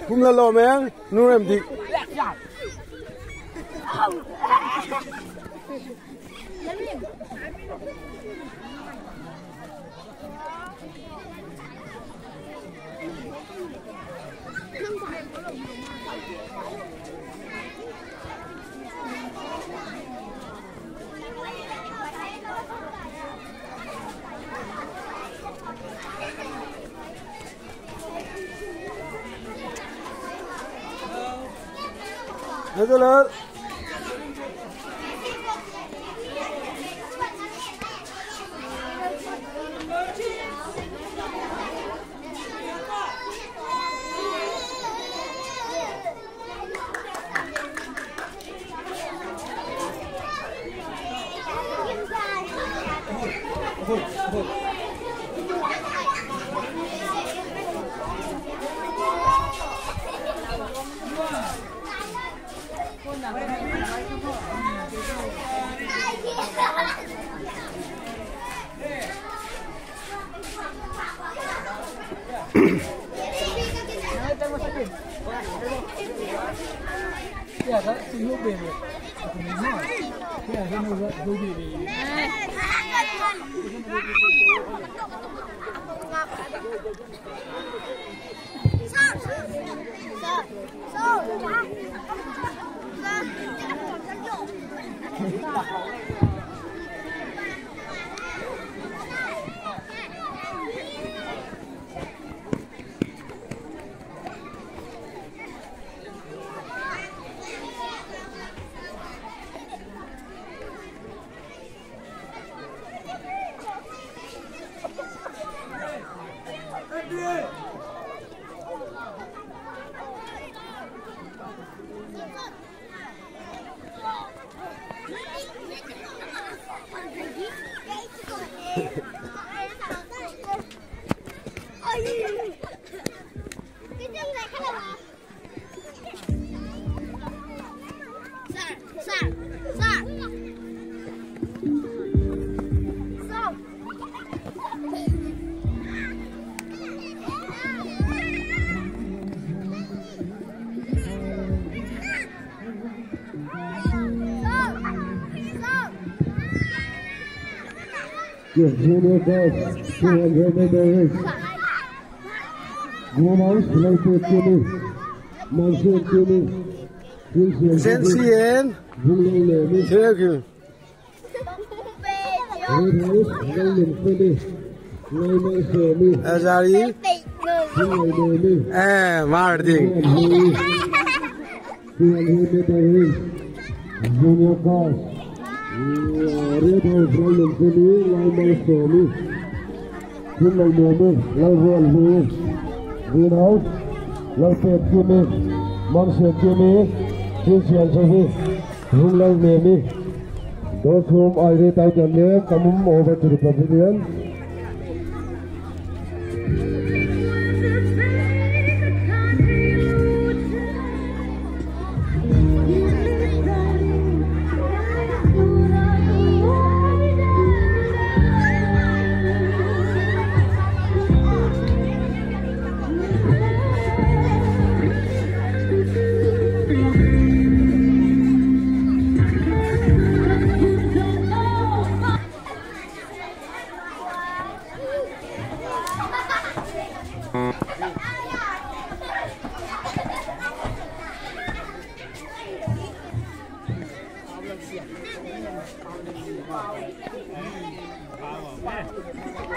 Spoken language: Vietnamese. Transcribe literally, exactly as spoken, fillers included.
Cũng là lò mẹ, nuôi em thì. Thế tôi lớn. Ya, kan sungguh bebe. Ya, kan udah dulu ni. Yes, junior guys, two hundred meter race. Gomaus, Laito Kini, Mansour Kini, Sensien. Vulay Lemi, Thank you. Red House, Lailin Kini, Laimai Semi, Azari. Vulay Lemi, Eh, Martin. two hundred meter race. Junior guys. Red House, Lailin Kini, Laimai Semi, Vulay Lemi, Laivol Hui, Green House, Laito Kini, Mansour Kini, Christian Sofi, Vulay Lemi. Those whom I read out your name, come over to the pavilion. Yeah.